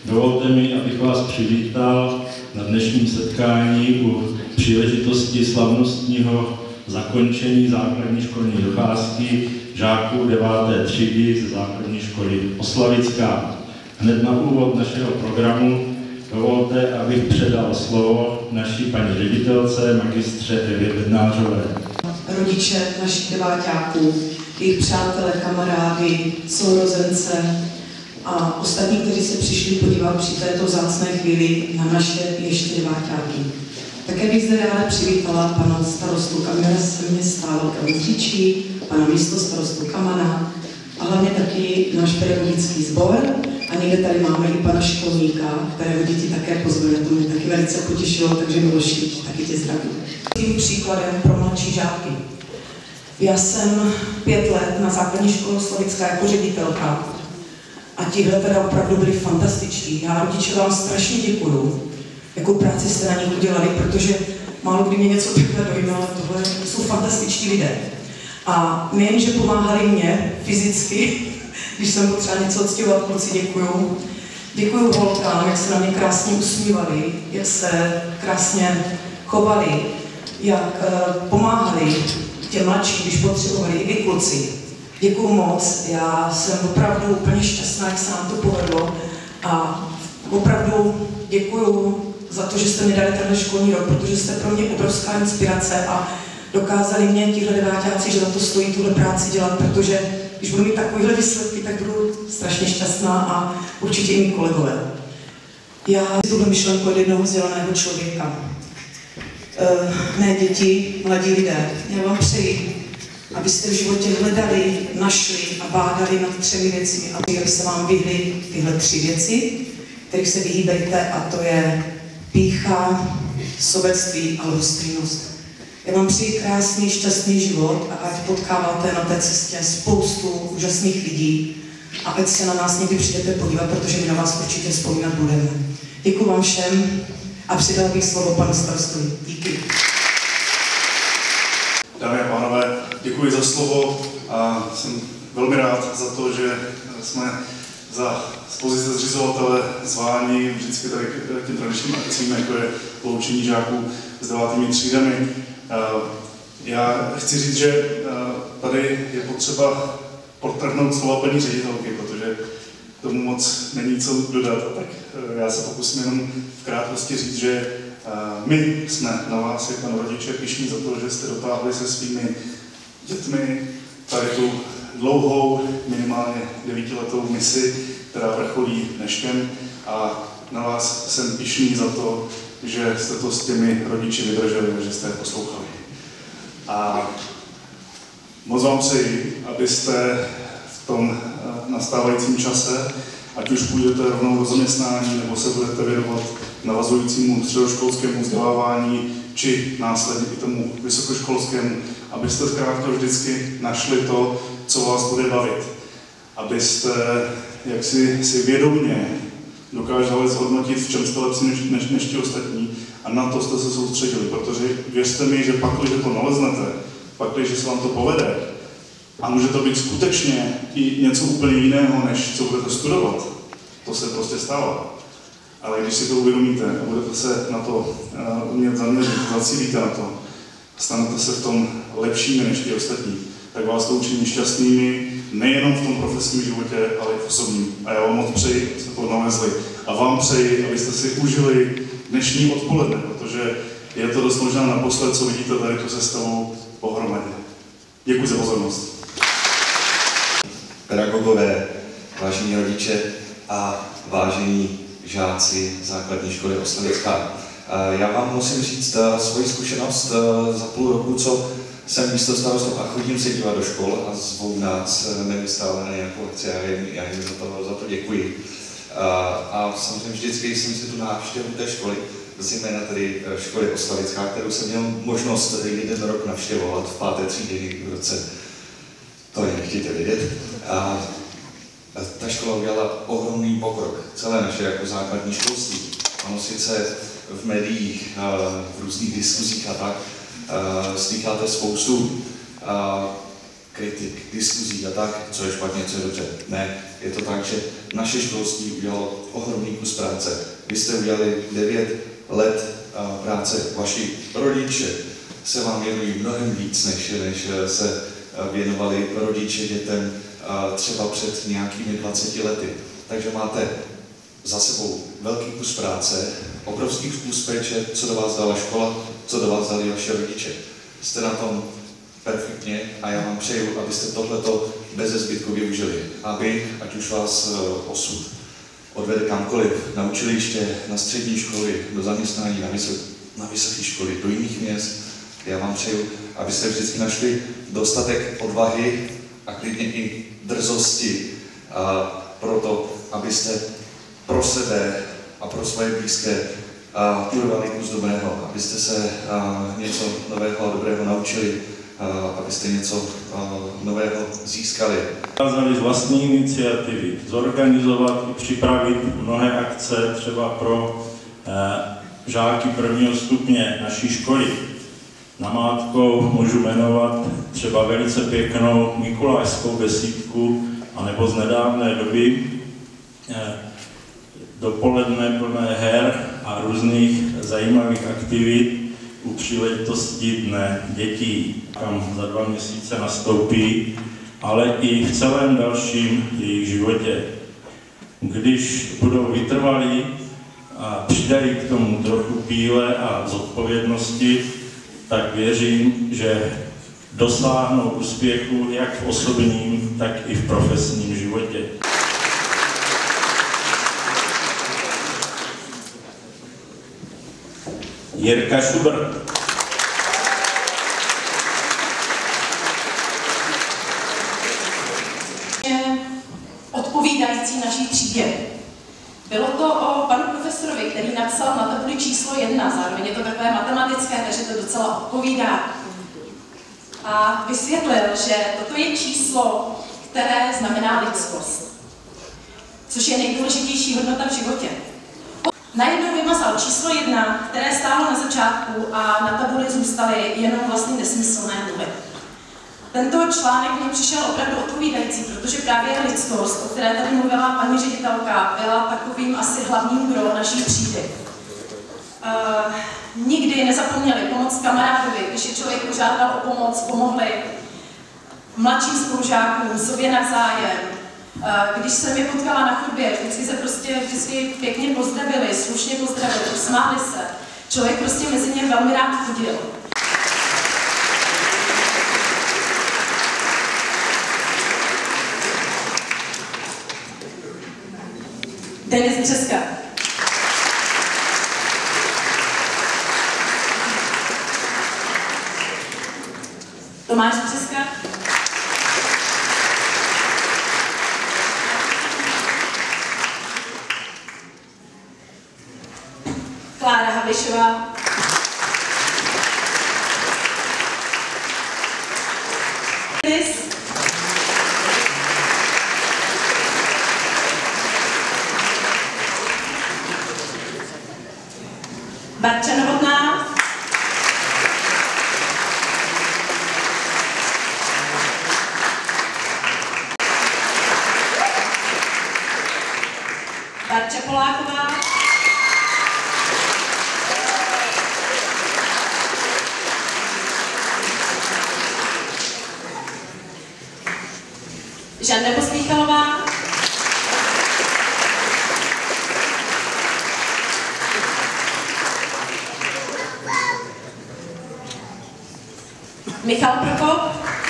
Dovolte mi, abych vás přivítal na dnešním setkání u příležitosti slavnostního zakončení základní školní docházky žáků 9. třídy ze základní školy Oslavická. Hned na úvod našeho programu dovolte, abych předal slovo naší paní ředitelce, magistře Evě Bednářové. Rodiče našich deváťáků, jejich přátelé, kamarády, sourozence a ostatní, kteří se přišli podívat při této vzácné chvíli na naše ještě deváťáky. Také bych zde ráda přivítala pana starostu Kamila města Velké, pana místostarostu Kamana a hlavně taky náš pedagogický sbor. A někde tady máme i pana školníka, kterého děti také pozvali, to mě taky velice potěšilo, takže Miloši, taky tě zdravím. Tím příkladem pro mladší žáky. Já jsem 5 let na základní škole Oslavická jako ředitelka a tihle teda opravdu byli fantastičtí. Já rodiče vám strašně děkuju, jakou práci jste na nich udělali, protože málo kdy mě něco takhle dojme, ale tohle jsou fantastičtí lidé. A nejen, že pomáhali mě fyzicky, když jsem potřeba něco odstěhovat, kluci, děkuju. Děkuju holkám, jak se na mě krásně usmívali, jak se krásně chovali, jak pomáhali těm mladším, když potřebovali, i vy kluci. Děkuju moc, já jsem opravdu úplně šťastná, jak se nám to povedlo a opravdu děkuju za to, že jste mi dali tenhle školní rok, protože jste pro mě obrovská inspirace a dokázali mě tihle deváťáci, že za to stojí tuhle práci dělat, protože když budu mít takovéhle výsledky, tak budu strašně šťastná a určitě i mý kolegové. Já si tuhle myšlenku od jednoho vzdělaného člověka. Ne děti, mladí lidé. Já vám přeji, abyste v životě hledali, našli a bádali nad 3 věcmi, aby se vám vyhly tyhle 3 věci, kterých se vyhýbejte, a to je pýcha, sobectví a lhostejnost. Já vám přeji krásný, šťastný život a ať potkáváte na té cestě spoustu úžasných lidí a ať se na nás někdy přijdete podívat, protože my na vás určitě vzpomínat budeme. Děkuji vám všem a předal bych slovo panu starostovi. Díky. Dámy a pánové, děkuji za slovo a jsem velmi rád za to, že jsme z pozice zřizovatele zváni vždycky tady k těm tradičním akcím, jako je loučení žáků s 9. třídami. Já chci říct, že tady je potřeba podtrhnout slova paní ředitelky, protože k tomu moc není co dodat. Tak já se pokusím jenom v krátkosti říct, že my jsme na vás jako na rodiče pyšní za to, že jste dotáhli se svými dětmi tady tu dlouhou, minimálně 9letou misi, která vrcholí dneškem, a na vás jsem pyšný za to, že jste to s těmi rodiči vydrželi a že jste je poslouchali. A moc vám přeji, abyste v tom nastávajícím čase, ať už půjdete rovnou do zaměstnání, nebo se budete věnovat navazujícímu středoškolskému vzdělávání, či následně i tomu vysokoškolskému, abyste zkrátka vždycky našli to, co vás bude bavit. Abyste jaksi si vědomě dokázali zhodnotit, v čem jste lepší než ti ostatní, a na to jste se soustředili, protože věřte mi, že pak, když to naleznete, pak, když se vám to povede, a může to být skutečně i něco úplně jiného, než co budete studovat, to se prostě stává. Ale když si to uvědomíte a budete se na to umět zaměřit, zacílíte na to, stanete se v tom lepšími než ti ostatní, tak vás to učiní šťastnými, nejenom v tom profesním životě, ale i v osobním. A já vám moc přeji, abyste to nalezli. A vám přeji, abyste si užili dnešní odpoledne, protože je to dost možná naposled, co vidíte tady tu sestavu pohromadě. Děkuji za pozornost. Pedagogové, vážení rodiče a vážení žáci základní školy Oslavická. Já vám musím říct svoji zkušenost za půl roku, co jsem místostarostou a chodím se dívat do škol a zvou nás neustále na nějakou akci a já jim za to děkuji. A samozřejmě vždycky jsem si tu návštěvu té školy, zejména tedy školy Oslavická, kterou jsem měl možnost 1 rok navštěvovat v 5. třídě v roce. To je nechtějte vědět. A ta škola udělala ohromný pokrok, celé naše jako základní školství. Ono sice v médiích, v různých diskuzích a tak, slycháte spoustu kritik, diskuzí a tak, co je špatně, co je dobře. Ne, je to tak, že naše školství udělalo ohromný kus práce. Vy jste udělali 9 let práce, vaši rodiče se vám věnují mnohem víc, než se věnovali rodiče dětem třeba před nějakými 20 lety. Takže máte za sebou velký kus práce, obrovský kus péče, co do vás dala škola, co do vás dali vaše rodiče. Jste na tom perfektně a já vám přeju, abyste tohleto beze zbytku využili. Aby, ať už vás osud odvede kamkoliv, na učiliště, na střední školy, do zaměstnání, na vysoké školy, do jiných měst, já vám přeju, abyste vždycky našli dostatek odvahy a klidně i drzosti pro to, abyste pro sebe a pro svoje blízké urvali kus dobrého, abyste se něco nového a dobrého naučili, abyste něco nového získali. Dokázali z vlastní iniciativy zorganizovat i připravit mnohé akce třeba pro žáky prvního stupně naší školy. Namátkou můžu jmenovat třeba velice pěknou mikulášskou besídku, anebo z nedávné doby dopoledne plné her a různých zajímavých aktivit u příležitosti Dne dětí, kam za 2 měsíce nastoupí, ale i v celém dalším jejich životě. Když budou vytrvalí a přidají k tomu trochu píle a zodpovědnosti, tak věřím, že dosáhnou úspěchu jak v osobním, tak i v profesním životě. Jirka Schubert. Odpovídající naší třídě. Bylo to o panu profesorovi, který napsal na tabuli číslo 1, zároveň je to takové matematické, takže to docela odpovídá. A vysvětlil, že toto je číslo, které znamená lidskost, což je nejdůležitější hodnota v životě. Najednou vymazal číslo 1, které stálo na začátku a na tabuli zůstaly jenom vlastně nesmyslné nuly. Tento článek mě přišel opravdu odpovídající, protože právě lidskost, o které tady mluvila paní ředitelka, byla takovým asi hlavním gro naší třídy. Nikdy nezapomněli pomoct kamarádovi, když je člověk požádal o pomoc, pomohli mladším spolužákům, sobě navzájem. Když jsem je potkala na chodbě, vždycky pěkně pozdravili, slušně pozdravili, usmáli se. Člověk prostě mezi ně velmi rád chodil. Denis Břeska. Tomáš Břeska. Klára Habišová. Barča Novotná. Barča Poláková. Žanda Pospíchalová. Michal Prokop.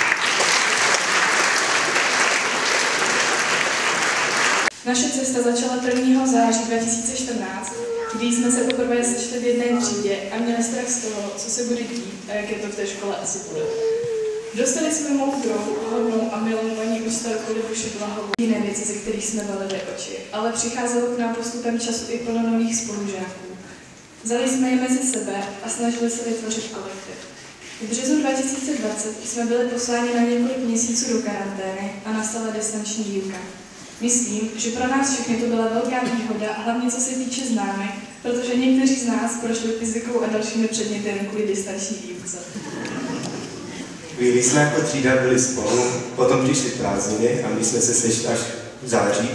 Naše cesta začala 1. září 2014, kdy jsme se poprvé sešli v jedné třídě a měli strach z toho, co se bude dít a jak je to v té škole asi bude. Dostali jsme moudrou, hodnou a milou paní učitelku Libuši Blahovou. Jiné věci, ze kterých jsme valili oči, ale přicházelo k nám postupem času i plno nových spolužáků. Vzali jsme je mezi sebe a snažili se vytvořit kolektiv. V březnu 2020 jsme byli posláni na několik měsíců do karantény a nastala distanční výuka. Myslím, že pro nás všechny to byla velká výhoda, hlavně co se týče známek, protože někteří z nás prošli fyzikou a dalšími předměty jen kvůli distanční výuce. Když jsme jako třída byli spolu, potom přišly prázdniny a my jsme se sešli až v září.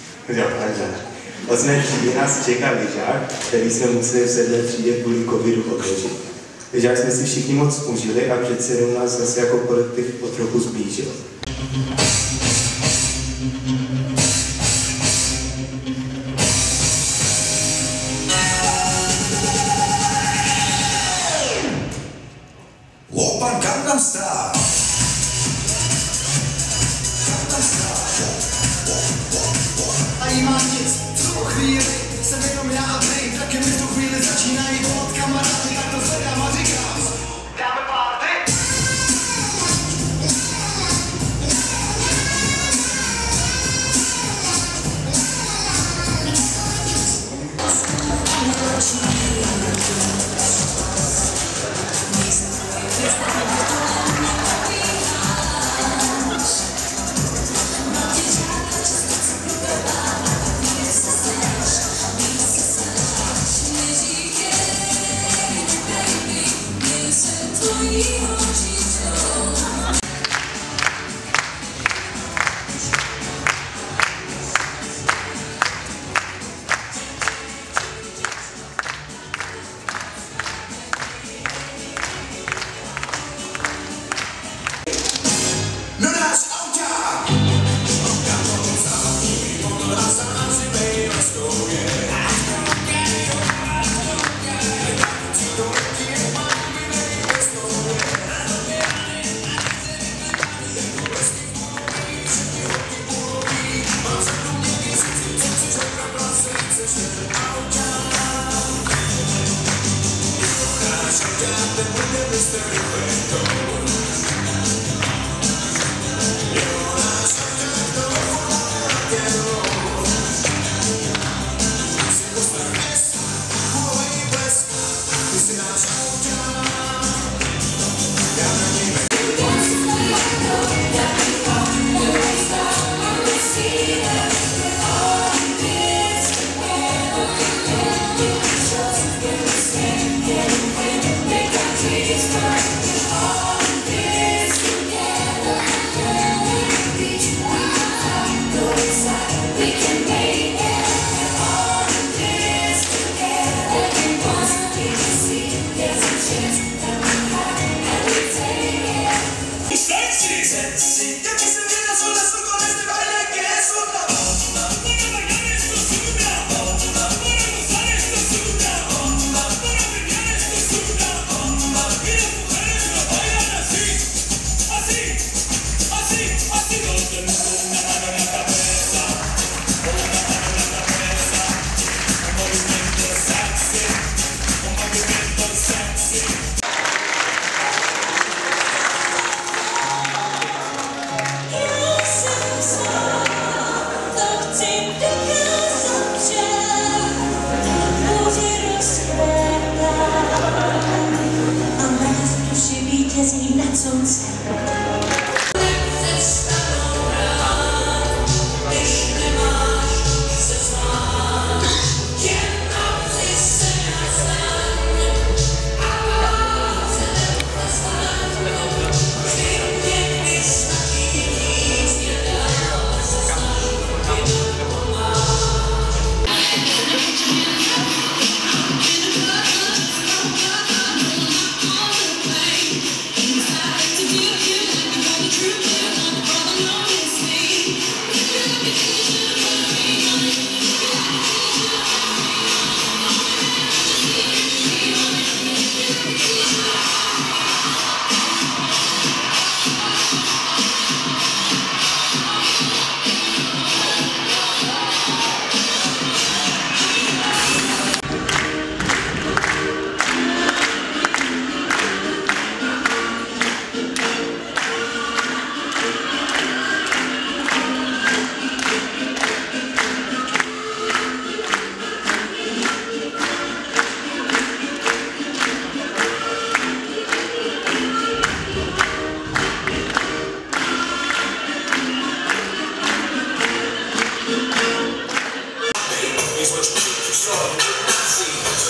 V 8. třídě nás čekal lyžák, který jsme museli v 7. třídě kvůli covidu odložit. Lyžák jsme si všichni moc užili a přece jenom nás zase jako kolektiv o trochu zblížil. Open Gangnam Style. A jí mám nic, v tu chvíli jsem jenom já a ty, taky mi v tu chvíli začínají volat kamarády, tak to zvedám a říkám, dáme party?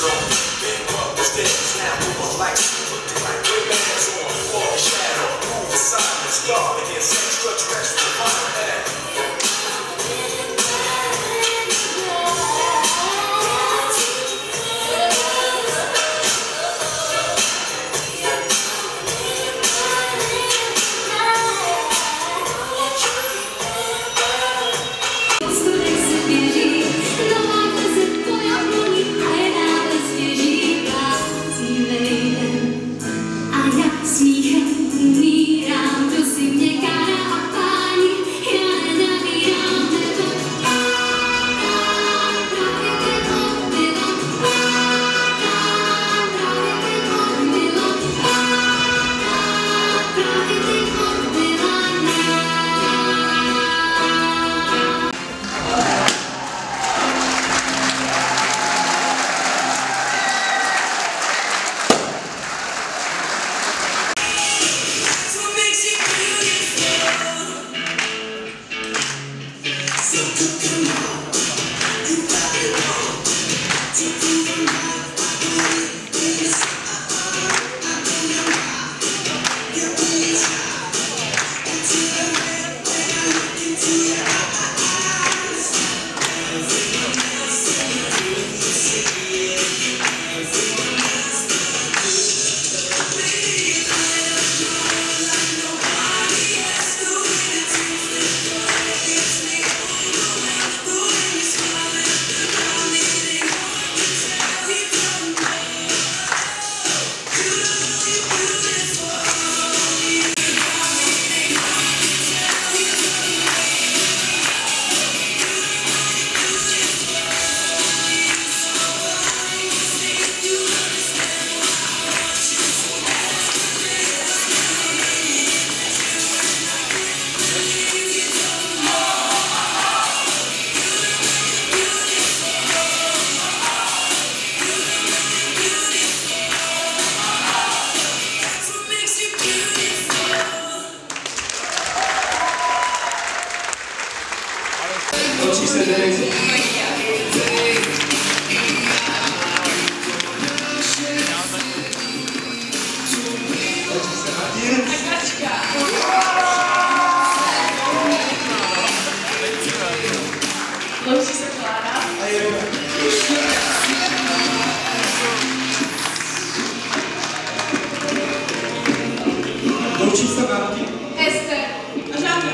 Like, put like good bands on, walk shadow, move Loučí se Martin. Ester a Žáka.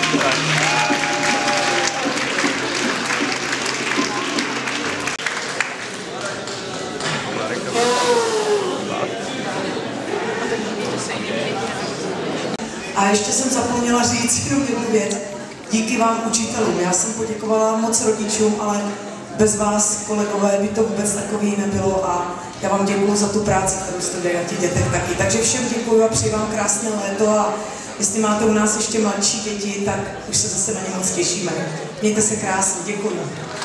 A ještě jsem zapomněla říct jenom jednu věc. Díky vám, učitelům. Já jsem poděkovala moc rodičům, ale bez vás, kolegové, by to vůbec takový nebylo a já vám děkuju za tu práci, kterou jste dělali na těch dětech taky. Takže všem děkuju a přeji vám krásné léto a jestli máte u nás ještě mladší děti, tak už se zase na ně moc těšíme. Mějte se krásně, děkuju.